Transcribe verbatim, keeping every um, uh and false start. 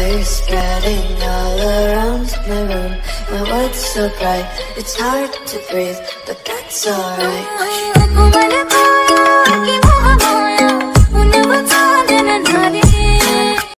fire spreading all around my room. My world's so bright, it's hard to breathe, but that's alright.